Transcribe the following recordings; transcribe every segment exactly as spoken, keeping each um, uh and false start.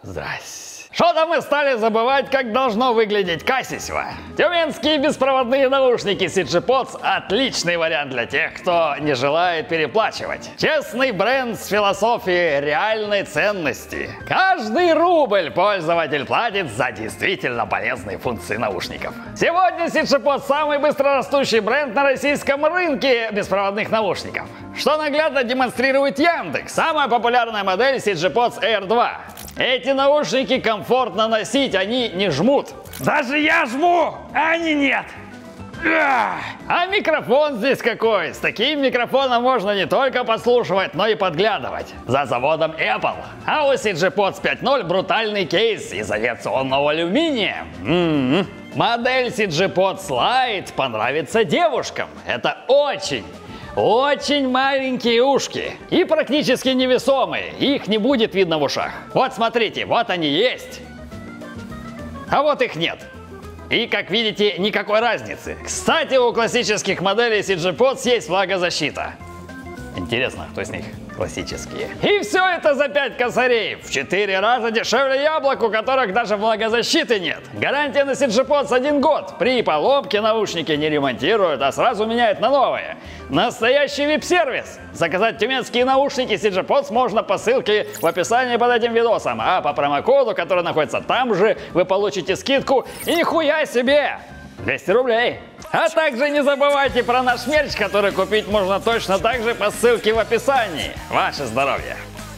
Здрасте. Что-то мы стали забывать, как должно выглядеть качество. Тюменские беспроводные наушники си джи подс – отличный вариант для тех, кто не желает переплачивать. Честный бренд с философией реальной ценности. Каждый рубль пользователь платит за действительно полезные функции наушников. Сегодня си джи подс – самый быстрорастущий бренд на российском рынке беспроводных наушников. Что наглядно демонстрирует Яндекс. Самая популярная модель си джи подс эйр два. Эти наушники комфортно носить, они не жмут. Даже я жму, а они нет. А микрофон здесь какой? С таким микрофоном можно не только подслушивать, но и подглядывать. За заводом Apple. А у си джи подс пять ноль брутальный кейс из авиационного алюминия. М-м-м. Модель си джи подс Lite понравится девушкам. Это очень... Очень маленькие ушки и практически невесомые, их не будет видно в ушах. Вот смотрите, вот они есть, а вот их нет. И, как видите, никакой разницы. Кстати, у классических моделей си джи подс есть влагозащита. Интересно, кто из них классические? И все это за пять косарей. В четыре раза дешевле яблок, у которых даже влагозащиты нет. Гарантия на си джи подс один год. При поломке наушники не ремонтируют, а сразу меняют на новые. Настоящий вип-сервис. Заказать тюменские наушники си джи подс можно по ссылке в описании под этим видосом. А по промокоду, который находится там же, вы получите скидку. И нихуя себе! двести рублей. А также не забывайте про наш мерч, который купить можно точно так же по ссылке в описании. Ваше здоровье!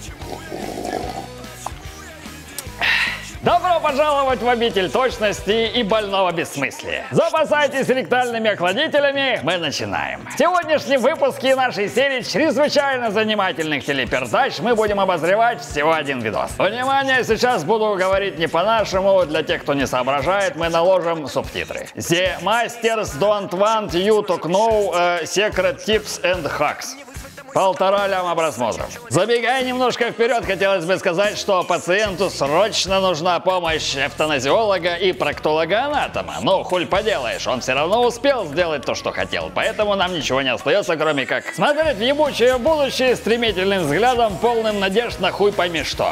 Добро пожаловать в обитель точности и больного бессмыслия. Запасайтесь ректальными охладителями, мы начинаем. В сегодняшнем выпуске нашей серии чрезвычайно занимательных телепередач мы будем обозревать всего один видос. Внимание, сейчас буду говорить не по-нашему, для тех, кто не соображает, мы наложим субтитры. The Masters don't want you to know uh, secret tips and hacks. Полтора ляма просмотров. Забегая немножко вперед, хотелось бы сказать, что пациенту срочно нужна помощь эвтаназиолога и проктолога-анатома. Но хуль поделаешь, он все равно успел сделать то, что хотел. Поэтому нам ничего не остается, кроме как смотреть в ебучее будущее стремительным взглядом, полным надежд на хуй пойми что.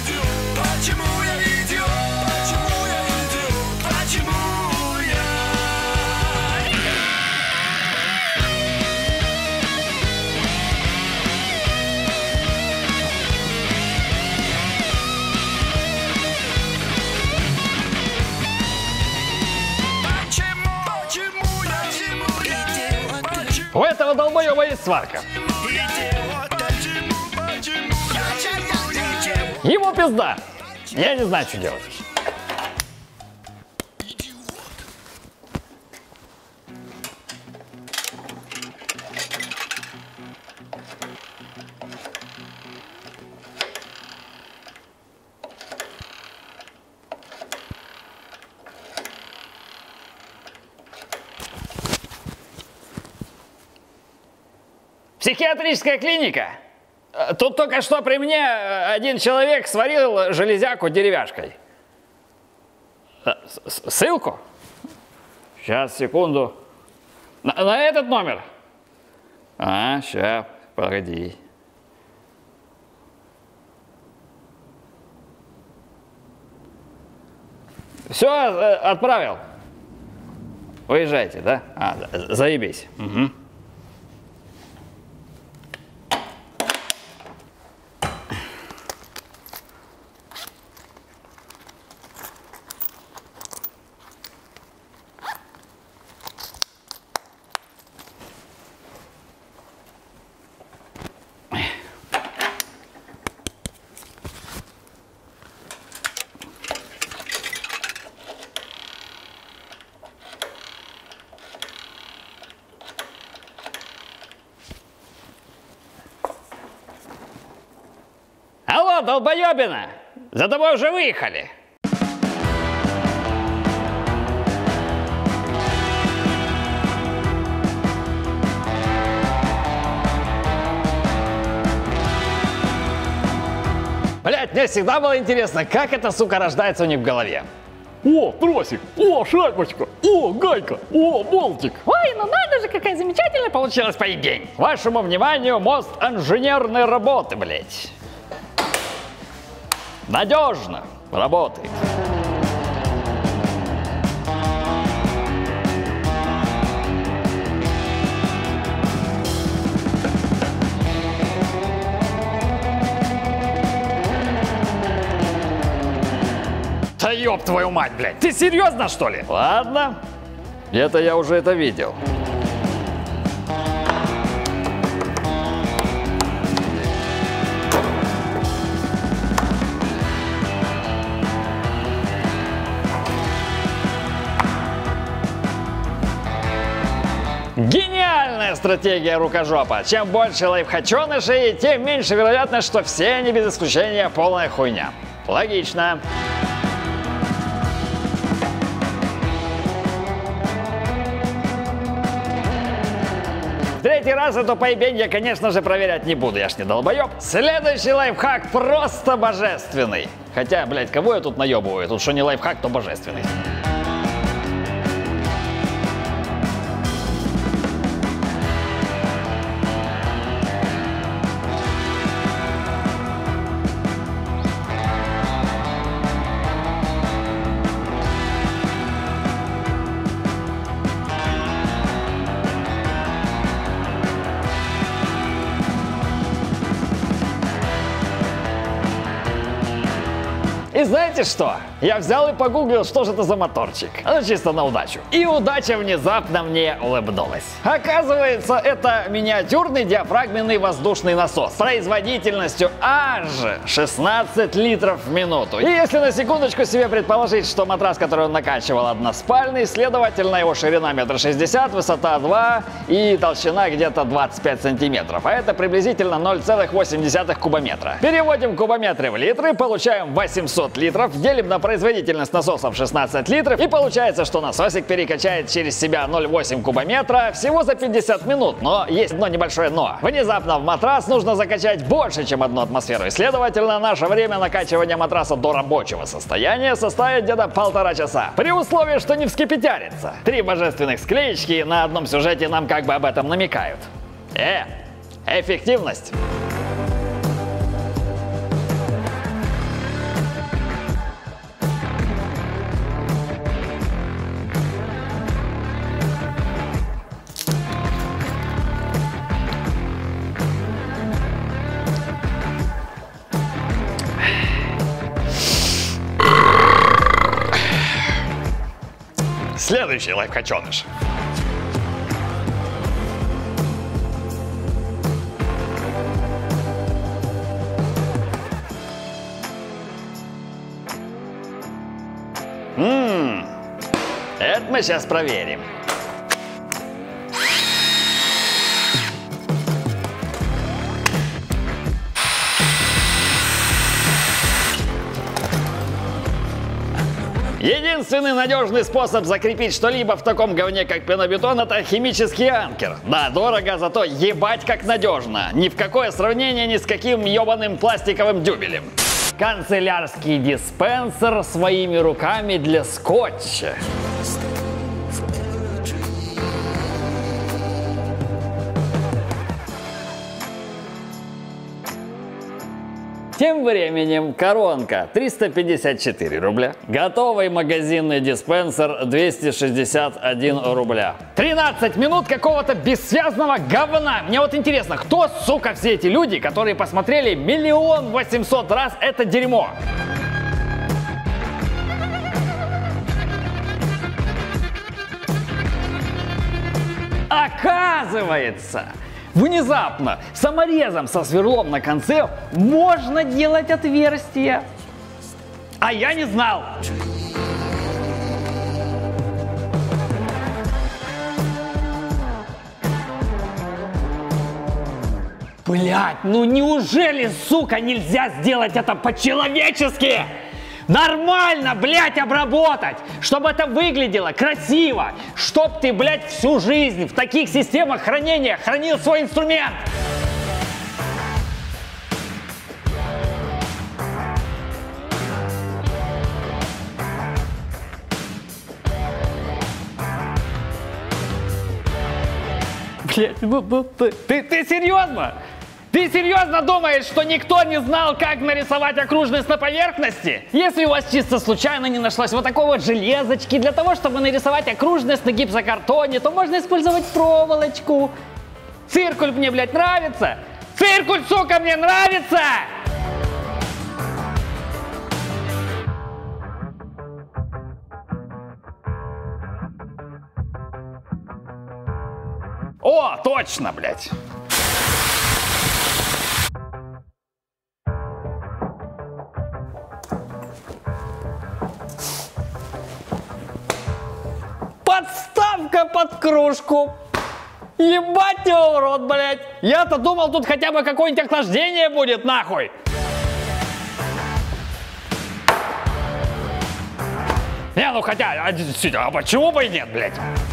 У этого долбоеба есть сварка. Ему пизда. Я не знаю, что делать. Психиатрическая клиника. Тут только что при мне один человек сварил железяку деревяшкой. Ссылку? Сейчас, секунду. На, на этот номер? А, сейчас, погоди. Все, отправил. Уезжайте, да? А, заебись. Угу. Алло, долбоебина! За тобой уже выехали! Блять, мне всегда было интересно, как эта сука рождается у них в голове. О, тросик, о, шайбочка, о, гайка, о, болтик. Ой, ну надо же, какая замечательная получилась поебень. Вашему вниманию мост инженерной работы, блять. Надежно, работает. Да ёб твою мать, блядь, ты серьезно, что ли? Ладно, это я уже это видел. Гениальная стратегия рукожопа. Чем больше лайфхаченышей, тем меньше вероятность, что все они без исключения полная хуйня. Логично. Третий раз эту поебень я, конечно же, проверять не буду, я ж не долбоеб. Следующий лайфхак просто божественный. Хотя, блядь, кого я тут наебываю? Тут что не лайфхак, то божественный. И знаете что? Я взял и погуглил, что же это за моторчик. Ну, чисто на удачу. И удача внезапно мне улыбнулась. Оказывается, это миниатюрный диафрагменный воздушный насос с производительностью аж шестнадцать литров в минуту. И если на секундочку себе предположить, что матрас, который он накачивал, односпальный, следовательно, его ширина метр шестьдесят, высота два и толщина где-то двадцать пять сантиметров. А это приблизительно ноль целых восемь десятых кубометра. Переводим кубометры в литры, получаем восемьсот литров, делим на производительность насоса в шестнадцать литров, и получается, что насосик перекачает через себя ноль целых восемь кубометра всего за пятьдесят минут. Но есть одно небольшое но. Внезапно в матрас нужно закачать больше, чем одну атмосферу. И, следовательно, наше время накачивания матраса до рабочего состояния составит где-то полтора часа. При условии, что не вскипятярится. Три божественных склеечки на одном сюжете нам как бы об этом намекают. Э, эффективность. Следующий лайфхаченыш. Ммм, это мы сейчас проверим. Единственный надежный способ закрепить что-либо в таком говне, как пенобетон, это химический анкер. Да, дорого, зато ебать как надежно. Ни в какое сравнение ни с каким ебаным пластиковым дюбелем. Канцелярский диспенсер своими руками для скотча. Тем временем коронка триста пятьдесят четыре рубля. Готовый магазинный диспенсер двести шестьдесят один рубля. тринадцать минут какого-то бессвязного говна. Мне вот интересно, кто, сука, все эти люди, которые посмотрели миллион восемьсот раз это дерьмо? Оказывается, внезапно саморезом со сверлом на конце можно делать отверстия. А я не знал. Блять, ну неужели, сука, нельзя сделать это по-человечески? Нормально, блядь, обработать, чтобы это выглядело красиво, чтоб ты, блядь, всю жизнь в таких системах хранения хранил свой инструмент. Блядь, ты, ты серьезно? Ты серьезно думаешь, что никто не знал, как нарисовать окружность на поверхности? Если у вас чисто случайно не нашлось вот такой вот железочки для того, чтобы нарисовать окружность на гипсокартоне, то можно использовать проволочку. Циркуль мне, блядь, нравится? Циркуль, сука, мне нравится! О, точно, блядь! Подставка под кружку. Ебать его в рот, блядь. Я-то думал, тут хотя бы какое-нибудь охлаждение будет, нахуй. Не, ну хотя, а, а почему бы и нет, блядь?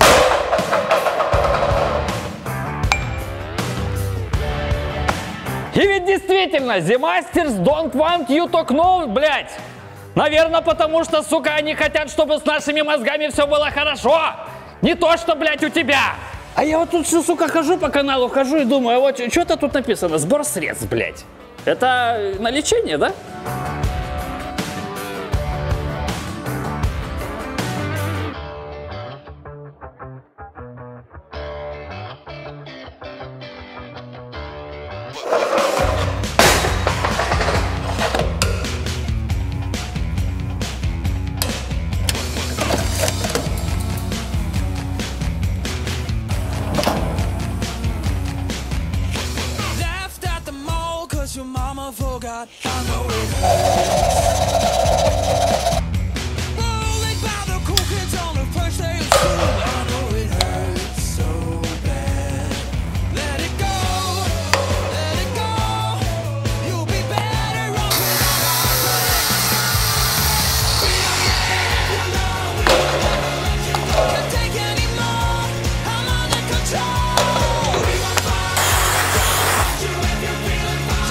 И ведь действительно, The Masters don't want you to know, блядь. Наверное, потому что, сука, они хотят, чтобы с нашими мозгами все было хорошо. Не то, что, блядь, у тебя. А я вот тут, сука, хожу по каналу, хожу и думаю, а вот что-то тут написано, сбор средств, блядь. Это на лечение, да? Your mama forgot, I know it hurts. Rolling by the cool kids on the first day of school, I know it hurts so bad. Let it go, let it go. You'll be better off without our breaks. We don't care if you know, we will never let you go. Can't take anymore, I'm under control. We won't fight, we don't want you if you're feeling fine.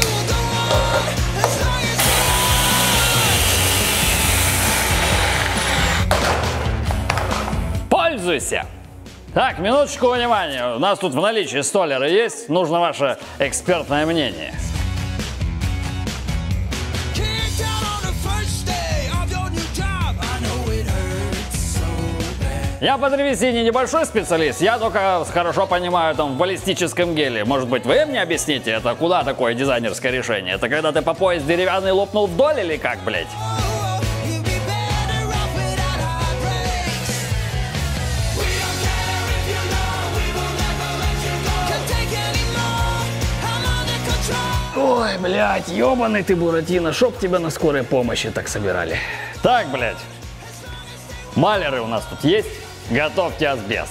Пользуйся! Так, минуточку внимания. У нас тут в наличии столеры есть. Нужно ваше экспертное мнение. Я по древесине небольшой специалист, я только хорошо понимаю там в баллистическом геле. Может быть, вы мне объясните, это куда такое дизайнерское решение? Это когда ты по пояс деревянный лопнул вдоль или как, блядь? Ой, блядь, ёбаный ты, Буратино, чтоб тебя на скорой помощи так собирали. Так, блядь, маляры у нас тут есть? Готовьте асбест.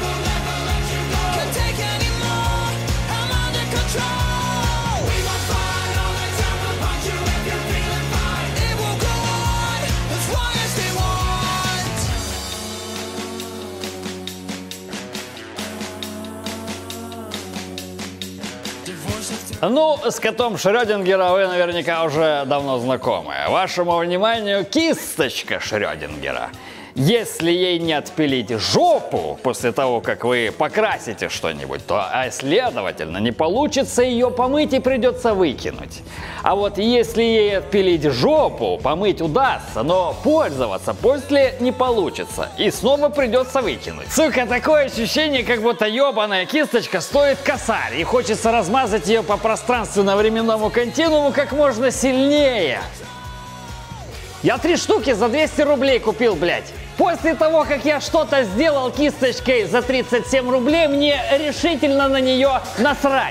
Ну, с котом Шрёдингера вы наверняка уже давно знакомы. Вашему вниманию кисточка Шрёдингера. Если ей не отпилить жопу после того, как вы покрасите что-нибудь, то, а следовательно, не получится ее помыть и придется выкинуть. А вот если ей отпилить жопу, помыть удастся, но пользоваться после не получится. И снова придется выкинуть. Сука, такое ощущение, как будто ебаная кисточка стоит косарь. И хочется размазать ее по пространственно-временному континууму как можно сильнее. Я три штуки за двести рублей купил, блядь. После того, как я что-то сделал кисточкой за тридцать семь рублей, мне решительно на нее насрать.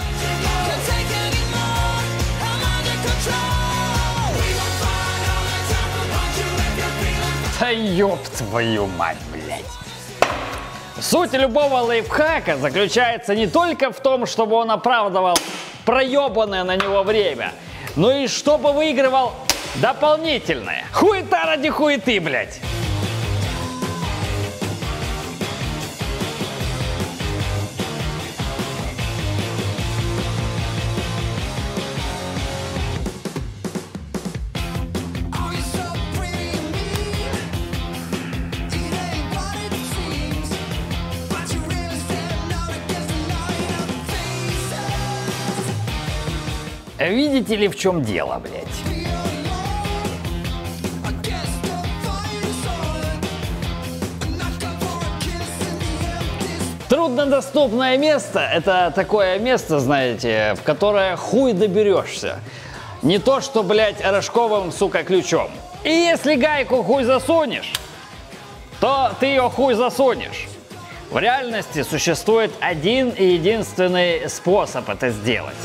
Да ёб твою мать, блядь. Суть любого лайфхака заключается не только в том, чтобы он оправдывал проебанное на него время, но и чтобы выигрывал дополнительное. Хуета ради хуеты, блядь. Видите ли, в чем дело, блядь? Труднодоступное место – это такое место, знаете, в которое хуй доберешься. Не то, что, блядь, рожковым, сука, ключом. И если гайку хуй засунешь, то ты ее хуй засунешь. В реальности существует один и единственный способ это сделать.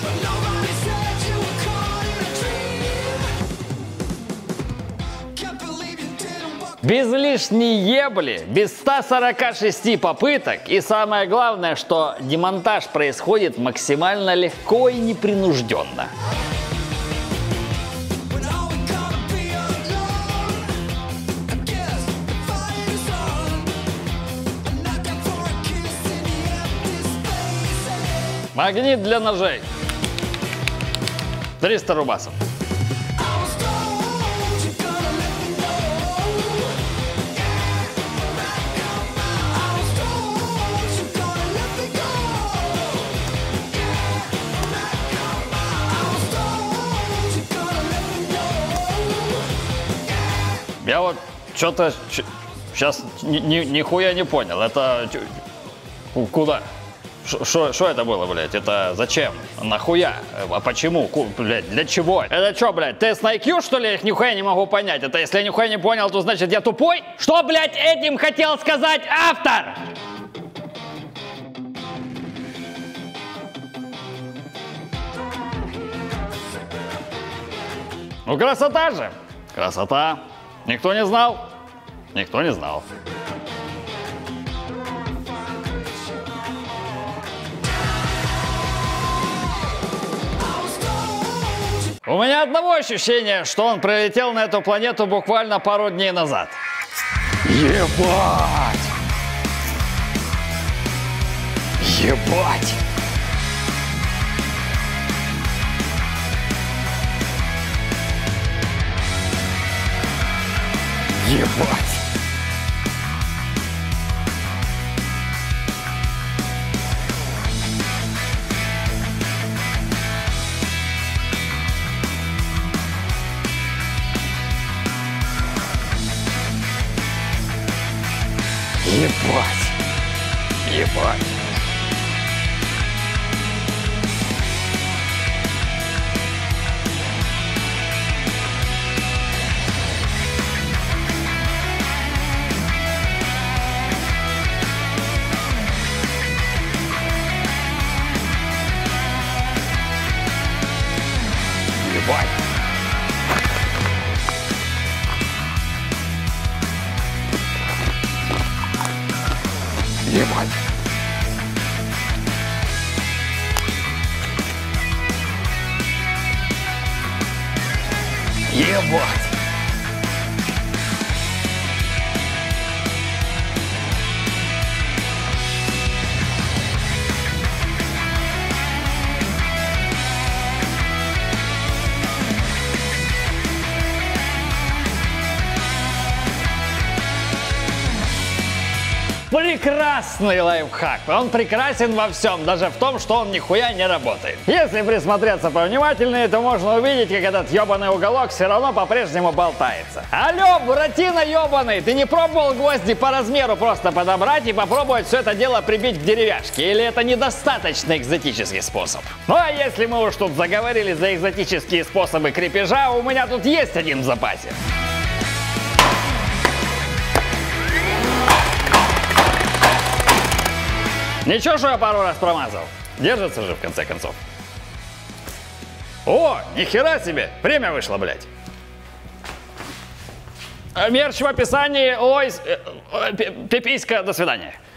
Без лишней ебли, без ста сорока шести попыток, и самое главное, что демонтаж происходит максимально легко и непринужденно. Магнит для ножей. триста рубасов. Я вот что-то сейчас ни, ни, нихуя не понял. Это куда? Что это было, блядь? Это зачем? Нахуя? А почему? Ку, блядь, для чего? Это что, блядь, тест на ай кью, что ли? Я их нихуя не могу понять. Это если я нихуя не понял, то значит я тупой? Что, блядь, этим хотел сказать автор? Ну, красота же. Красота. Никто не знал? Никто не знал. У меня одного ощущения, что он прилетел на эту планету буквально пару дней назад. Ебать! Ебать! Ебать! Ебать! Ебать! Ебать! Ебать! Ебать! Прекрасный лайфхак. Он прекрасен во всем, даже в том, что он нихуя не работает. Если присмотреться повнимательнее, то можно увидеть, как этот ебаный уголок все равно по-прежнему болтается. Алло, Буратино ебаный, ты не пробовал гвозди по размеру просто подобрать и попробовать все это дело прибить к деревяшке? Или это недостаточно экзотический способ? Ну а если мы уж тут заговорили за экзотические способы крепежа, у меня тут есть один в запасе. Ничего, что я пару раз промазал. Держится же, в конце концов. О, нихера себе! Время вышло, блядь. Мерч в описании. Ой, пиписька, до свидания.